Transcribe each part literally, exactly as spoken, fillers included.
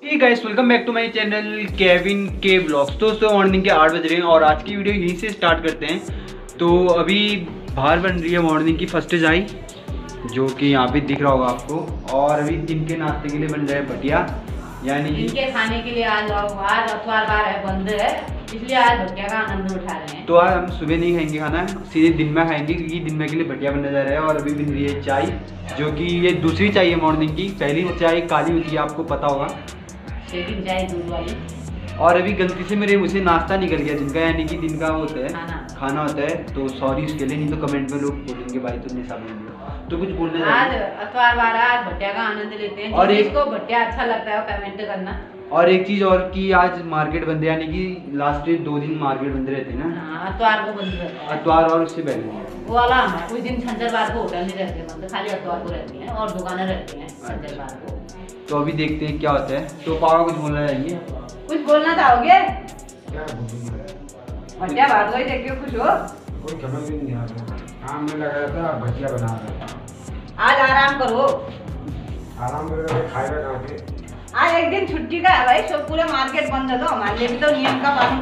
Guys welcome back to my channel Kevin के blogs. दोस्तों morning के आठ बज रहे हैं और आज की वीडियो यहीं से स्टार्ट करते हैं। तो अभी बाहर बन रही है मॉर्निंग की फर्स्ट चाय, जो कि यहाँ पे दिख रहा होगा आपको। और अभी दिन के नाश्ते के लिए बन रहा है भटिया, यानी इनके खाने के लिए आज आज अतवार बार है, बंद है, इसलिए आज भटिया का आनंद उठा रहे हैं। तो आज हम सुबह नहीं खाएंगे खाना, सीधे दिन में खाएंगे, क्योंकि दिन में के लिए भटिया बनने जा रहा है। और अभी बन रही है चाय, जो कि ये दूसरी चाय है मॉर्निंग की। पहली चाय काली होती है, आपको पता होगा, लेकिन चाय दूध वाली। और अभी गलती से मेरे मुझसे नाश्ता निकल गया दिन का, यानी कि दिन का वो होता है खाना खाना होता है। तो सॉरी उसके लिए, नहीं तो कमेंट में लोग बोलेंगे भाई तुमने सब बोल दिया। तो कुछ बोलने आज अतवार बार आज भटिया का आनंद लेते हैं। और इसको भटिया अच्छा लगता है कमेंट करना। और एक चीज और कि आज मार्केट बंद है, यानी कि लास्ट दो दिन मार्केट बंद रहते हैं ना। अतवार को बंद रहता है, अतवार और उससे पहले वो वाला कुछ दिन शनिवार को होटल नहीं रहते, मतलब खाली अतवार को रहती हैं और दुकानें रहती हैं शनिवार को। तो अभी देखते हैं क्या होता है। तो पापा कुछ बोलना चाहेंगे? कुछ बोलना चाहोगे? भटिया बात वही देखिए, खुश हो? कोई खबर भी नहीं आ रहा, काम में लगा था, भजिया बना रहा था। आज आराम करो, आराम करके खाएगा कहाँ से? आज एक दिन छुट्टी का है भाई, सब पूरे मार्केट बंद है, तो हमारे लिए भी तो नियम का पालन।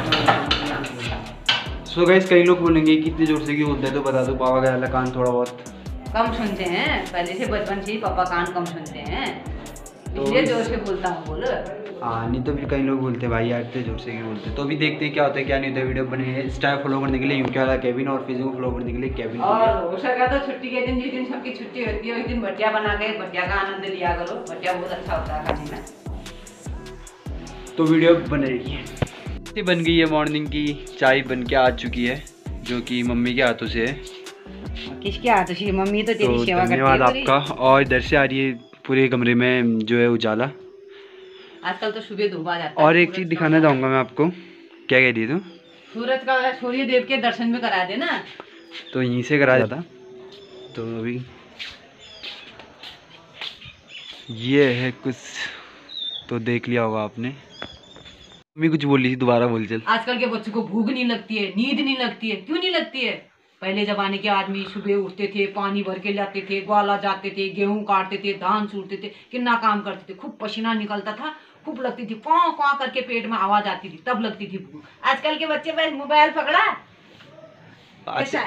सो गाइस कई लोग बोलेंगे कितने जोर से क्यों बोलते हैं, तो बता दो पापा का वाला कान थोड़ा बहुत कम सुनते हैं, पहले से बचपन से ही पापा कान कम सुनते हैं, इसलिए जोर से बोलता हूँ। बोल हाँ, नहीं तो फिर कई लोग बोलते हैं भाई यार इतने जोर से क्यों बोलते हैं। तो अभी देखते हैं क्या होता है क्या नहीं होता है। वीडियो बने हैं इंस्टा फॉलो करने के लिए यूट्यूब वाला केविन, और फेसबुक फॉलो करने के लिए केविन। और हो सका तो छुट्टी के दिन, जिस दिन सबकी छुट्टी होती है उस दिन भटिया बना के भटिया का आनंद लिया करो। भटिया बहुत अच्छा होता है खाने में। तो वीडियो बने रही बन गई है, मॉर्निंग की चाय बन के आ चुकी है, जो कि मम्मी के हाथों से है। किसके हाथों से? मम्मी तो तेरी तो सेवा करती है। धन्यवाद आपका। और इधर से आ रही है पूरे कमरे में जो है उजाला। आजकल तो सुबह धूप आ जाता है। और एक चीज दिखाना चाहूंगा मैं आपको। क्या कह रही थी? सूरज का, सूर्य देव के दर्शन भी करा देना। तो यहीं से करा जाता। तो अभी ये है कुछ, तो देख लिया होगा आपने। मम्मी कुछ बोल रही थी, दोबारा बोल चल। आजकल के बच्चों को भूख नहीं लगती है, नींद नहीं लगती है। क्यों नहीं लगती है? पहले जमाने के आदमी सुबह उठते थे, पानी भर के लाते थे, ग्वाला जाते थे, गेहूं काटते थे, धान सूटते थे, कितना काम करते थे, खूब पसीना निकलता था, खूब लगती थी, क्वां क्वां करके पेट में आवाज आती थी, तब लगती थी भूख। आजकल के बच्चे बस मोबाइल पकड़ा ऐसा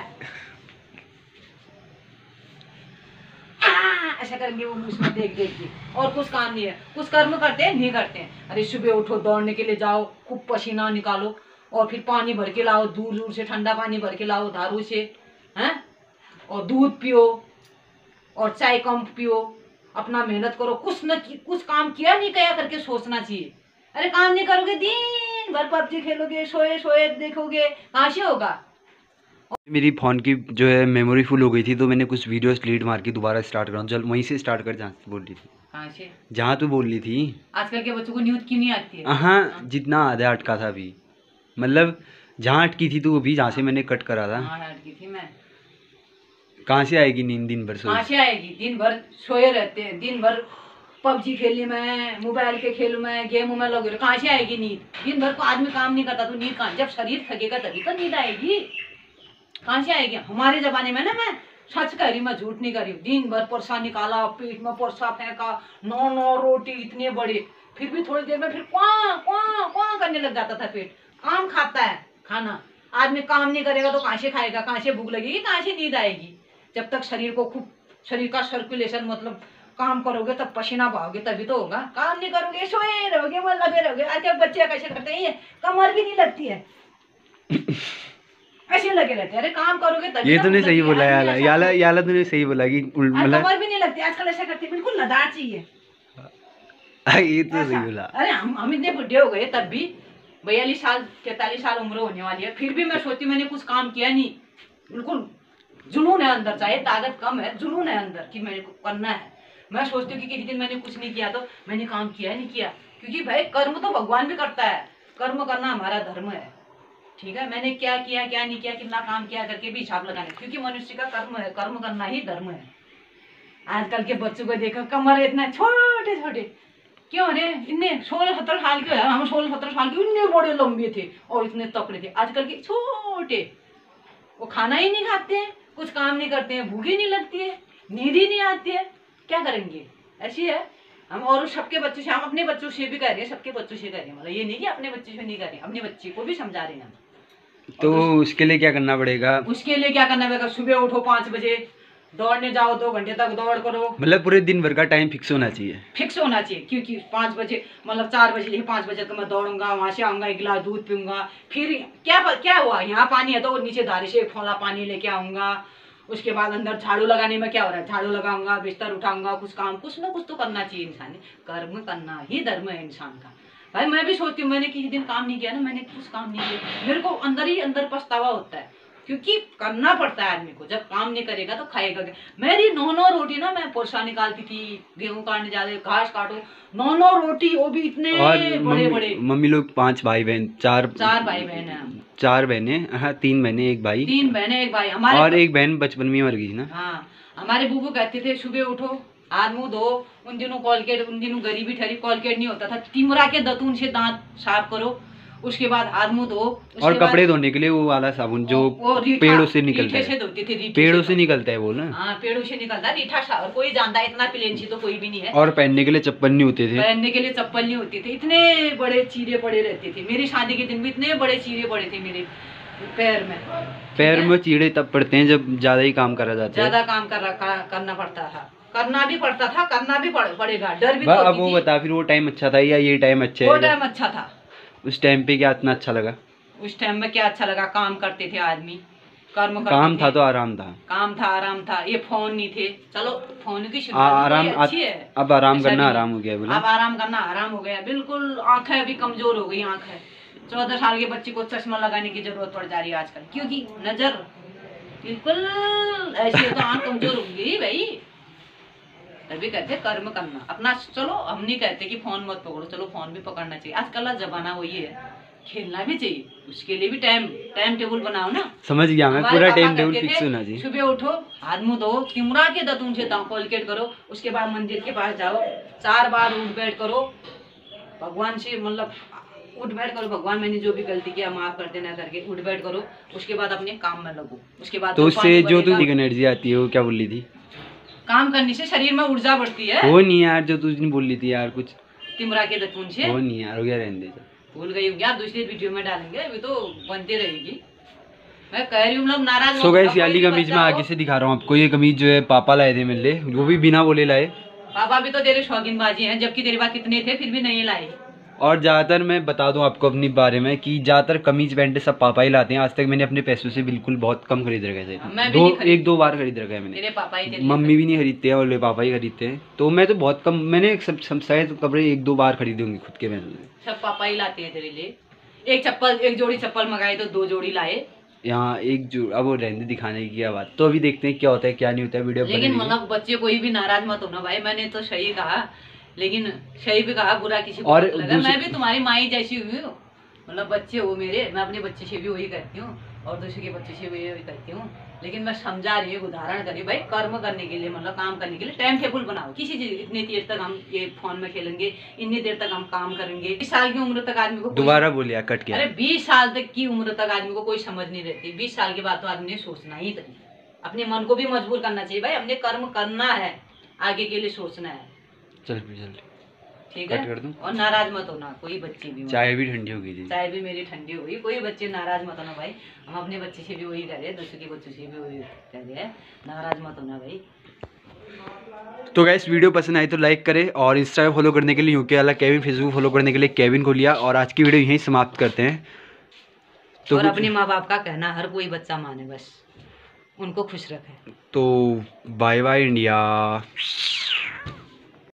ऐसा करेंगे, वो उसमें देख देख के, और कुछ काम नहीं है। कुछ कर्म करते हैं नहीं करते हैं। अरे सुबह उठो, दौड़ने के लिए जाओ, खूब पसीना निकालो, और फिर पानी भर के लाओ, दूर दूर से ठंडा पानी भर के लाओ धारू से, हैं, और दूध पियो, और चाय कम पियो, अपना मेहनत करो। कुछ न कुछ काम किया नहीं किया करके सोचना चाहिए। अरे काम नहीं करोगे, दिन भर पबजी खेलोगे, सोए सोए देखोगे, कहाँ से होगा? मेरी फ़ोन की जो है मेमोरी फुल हो गई थी, तो मैंने कुछ वीडियोस डिलीट मार के दोबारा स्टार्ट करा। चल वहीं से स्टार्ट कर जहाँ से बोल रही थी। कहाँ से? जहाँ तू बोल रही थी। आजकल के बच्चों को न्यूज क्यों नहीं आती है? हाँ, जितना आधा अटका था अभी, मतलब जहाँ अटकी थी तू अभी, जहाँ से मैंने कट करा था। हाँ, अटकी थी मैं। कहाँ से आएगी नींद दिन भर सोए? कहाँ से आएगी? दिन भर सोए रहते हैं, दिन भर पबजी खेली मैं, मोबाइल के खेलू मैं, गेम में लगे, कहाँ से आएगी नींद? दिन भर को आदमी काम नहीं करता तो नींद कहाँ? जब शरीर थकेगा तभी तो नींद आएगी। कहाँ से आएगी? हमारे जमाने में ना, मैं सच कह रही, मैं झूठ नहीं कर रही, दिन भर परसा निकाला, पेट में परसा फेंका, नौ नौ रोटी इतने बड़े, फिर भी थोड़ी देर में फिर क्वां क्वां क्वां करने लग जाता था पेट। काम खाता है खाना। आदमी काम नहीं करेगा तो कहाँ से खाएगा? कहाँ से भूख लगेगी? कहाँ से नींद आएगी? जब तक शरीर को खूब, शरीर का सर्कुलेशन, मतलब काम करोगे तब पसीना बहाओगे तभी तो होगा। काम नहीं करोगे, सोए रहोगे, वो लगे रहोगे। आजकल बच्चे कैसे करते हैं, कमर भी नहीं लगती है, ऐसे लगे रहते हैं। अरे काम करोगे तभी। ये तूने सही बोला याला, याला याला तूने सही बोला कि मतलब कमर भी नहीं लगती आजकल, ऐसा करते हैं, बिल्कुल लदार चाहिए। ये तो सही बोला। अरे हम हम इतने बुढ़े हो गए, तब भी बयालीस साल तैतालीस साल उम्र होने वाली है, फिर भी मैं सोचती मैंने कुछ काम किया नहीं। बिल्कुल जुनून है अंदर, चाहे ताकत कम है, जुनून है अंदर कि मेरे को करना है। मैं सोचती हूँ कि किसी दिन मैंने कुछ नहीं किया तो मैंने काम किया नहीं किया, क्योंकि भाई कर्म तो भगवान भी करता है, कर्म करना हमारा धर्म है। ठीक है, मैंने क्या किया क्या नहीं किया, कितना काम किया करके भी हिसाब लगाना, क्योंकि मनुष्य का कर्म है, कर्म करना ही धर्म है। आजकल के बच्चों को देखो, कमर इतना छोटे छोटे, क्यों? अरे इतने सोलह सत्रह साल के, हम सोलह सत्रह साल के इतने बड़े लंबे थे और इतने तकड़े थे। आजकल के छोटे, वो खाना ही नहीं खाते हैं, कुछ काम नहीं करते हैं, भूख ही नहीं लगती है, नींद ही नहीं आती है, क्या करेंगे? ऐसी है। हम और सबके बच्चों से, हम अपने बच्चों से भी कह रहे हैं, सबके बच्चों से कह रहे हैं, मतलब ये नहीं कि अपने बच्चे से नहीं कर रहे हैं, अपने बच्चे को भी समझा रहे हैं हम। तो उसके लिए क्या करना पड़ेगा? उसके लिए क्या करना पड़ेगा? सुबह उठो पाँच बजे, दौड़ने जाओ, दो घंटे तक दौड़ करो। मतलब पूरे दिन भर का टाइम फिक्स होना चाहिए। फिक्स होना चाहिए, क्योंकि पाँच बजे मतलब चार बजे लेके पाँच बजे तक मैं दौड़ूंगा, वहाँ से आऊंगा, एक गिलास दूध पीऊंगा, फिर क्या क्या हुआ, यहाँ पानी है तो नीचे धारे से एक फोला पानी लेके आऊंगा, उसके बाद अंदर झाड़ू लगाने में क्या हो रहा है, झाड़ू लगाऊंगा, बिस्तर उठाऊंगा, कुछ काम कुछ ना कुछ तो करना चाहिए इंसान ने। कर्म करना ही धर्म है इंसान का। भाई मैं भी सोचती हूँ, मैंने किसी दिन काम नहीं किया ना, मैंने कुछ काम नहीं किया, मेरे को अंदर ही अंदर पछतावा होता है, क्योंकि करना पड़ता है आदमी को। जब काम नहीं करेगा तो खाएगा क्या? मेरी नौ नौ रोटी ना, मैं पोरसा निकालती थी, गेहूं काटने जाते, घास काटो, नौ नौ रोटी, वो भी इतने बड़े बड़े। मम्मी लोग पांच भाई बहन, चार चार भाई बहन है, चार बहने, हाँ तीन बहने एक भाई, तीन बहने एक भाई हमारे, और एक बहन बचपन में मर गई ना। हाँ, हमारे बूबू कहते थे सुबह उठो, हाथ मुंह धो, उन दिनों कॉलगेट, उन दिनों गरीबी ठहरी, कॉलगेट नहीं होता था, तिमरा के दतून से दांत साफ करो, उसके बाद हाथ मुंह धो, और कपड़े धोने के लिए वो वाला साबुन जो पेड़ों से निकलता है, से धोती थी, पेड़ों से निकलता है वो ना। हाँ, पेड़ों से निकलता है रीठा सा, और कोई जानता है इतना प्लेन सी तो कोई भी नहीं है। और पहनने के लिए चप्पल नहीं होते थे, पहनने के लिए चप्पल नहीं होती थी, इतने बड़े चीरे पड़े रहते थे। मेरी शादी के दिन भी इतने बड़े चीरे पड़े थे मेरे पैर में। पैर में चीड़े तब पड़ते हैं जब ज्यादा ही काम करा जाता है, ज्यादा काम कर, करना पड़ता था, करना भी पड़ता था, करना भी पड़ेगा, डर भी। अब वो बता, फिर वो टाइम अच्छा था या ये टाइम अच्छा है? वो टाइम अच्छा था। उस टाइम पे क्या इतना अच्छा लगा? उस टाइम में क्या अच्छा लगा? काम करते थे आदमी, कर्म करते काम थे, था तो आराम था, काम था आराम था, ये फोन नहीं थे। चलो फोन की आराम अच्छी है, अब आराम करना आराम हो गया, बोला अब आराम करना आराम हो गया बिल्कुल। आंखें भी कमजोर हो गई, आंखें, चौदह साल के बच्चे को चश्मा लगाने की जरूरत पड़ जा रही है आजकल, क्योंकि नजर बिल्कुल ऐसी है तो आंख कमजोर हो गई भाई। तभी कहते कर्म करना अपना। चलो हम नहीं कहते कि फोन मत पकड़ो, चलो फोन भी पकड़ना चाहिए, आजकल का जमाना वही है, खेलना भी चाहिए, उसके लिए भी टाइम टाइम टेबल बनाओ ना। समझ गया मैं, पूरा टाइम टेबल फिक्स होना चाहिए। सुबह उठो, हाथ मुंह धो, तिमरा के दतून से कॉलगेट करो, उसके बाद मंदिर के पास जाओ, चार बार उठ बैठ करो, भगवान से मतलब उठ बैठ करो, भगवान मैंने जो भी गलती किया माफ कर देना करके उठ बैठ करो, उसके बाद अपने काम में लगो। उसके बाद तो उससे जो तुझे एनर्जी आती है वो क्या बोल रही थी? काम करने से शरीर में ऊर्जा बढ़ती है। वो नहीं यार, जो तुझने बोल रही थी यार कुछ, तिमरा के दतून से। वो नहीं यार, हो गया, रहने दे, भूल गई यार, दूसरी वीडियो में डालेंगे, अभी तो बनती रहेगी। मैं कह रही हूँ मतलब नाराज। सो गाइस, याली कमीज में आगे से दिखा रहा हूँ आपको, ये कमीज जो है पापा लाए थे मेरे लिए, वो भी बिना बोले लाए। पापा भी तो तेरे शौकीन बाजी हैं, जबकि तेरे पास कितने थे फिर भी नहीं लाए। और ज़्यादातर मैं बता दूं आपको अपनी बारे में कि ज़्यादातर कमीज पैंट सब पापा ही लाते हैं। आज तक मैंने अपने पैसों से बिल्कुल बहुत कम खरीद रखे थे, दो एक दो बार खरीद रखा है मैंने। तेरे पापा ही, मम्मी भी नहीं खरीदते हैं और पापा ही खरीदते हैं, तो मैं तो बहुत कम, मैंने सब सब शायद कपड़े एक दो बार खरीदे होंगे खुद के पैसों से। सब पापा ही लाते हैं तेरे लिए। एक चप्पल, एक जोड़ी चप्पल मंगाए तो दो जोड़ी लाए। यहाँ एक जो अब वो रहने दिखाने की क्या बात, तो अभी देखते हैं क्या होता है क्या नहीं होता है वीडियो। लेकिन मतलब बच्चे कोई भी नाराज मत होना भाई, मैंने तो सही कहा, लेकिन सही भी कहा, बुरा किसी को मत लगा। मैं भी तुम्हारी माई जैसी हुई हूँ, मतलब बच्चे हो मेरे, मैं अपने बच्चे से भी वही करती हूँ और दूसरे के बच्चे से भी वही करती हूँ। लेकिन मैं समझा रही हूँ, उदाहरण करी भाई, कर्म करने के लिए मतलब काम करने के लिए टाइम टेबल बनाओ। किसी चीज इतनी देर तक हम ये फोन में खेलेंगे, इतनी देर तक हम काम करेंगे। बीस साल की उम्र तक आदमी को दोबारा बोलिए कट गया। अरे बीस साल तक की उम्र तक आदमी को कोई समझ नहीं रहती, बीस साल के बाद तो आदमी ने सोचना ही चाहिए, अपने मन को भी मजबूर करना चाहिए भाई, अपने कर्म करना है, आगे के लिए सोचना है। चल चल ठीक है, कर दूं? और नाराज मत होना कोई बच्चे भी। चाय भी ठंडी हो गई, चाय भी मेरी ठंडी हो गई, कोई बच्चे नाराज मत होना भाई। हम अपने बच्चे से भी वही कर रहे, दूसरे के बच्चों से भी वही कर रहे हैं, नाराज मत होना भाई। तो गाइस, वीडियो पसंद आई तो लाइक करें, और इंस्टा फॉलो करने के लिए यूके वाला केविन, फेसबुक फॉलो करने के लिए केविन को लिया। और आज की वीडियो यहीं समाप्त करते हैं। तो और अपने माँ बाप का कहना हर कोई बच्चा माने, बस उनको खुश रखे। तो बाय बाय इंडिया।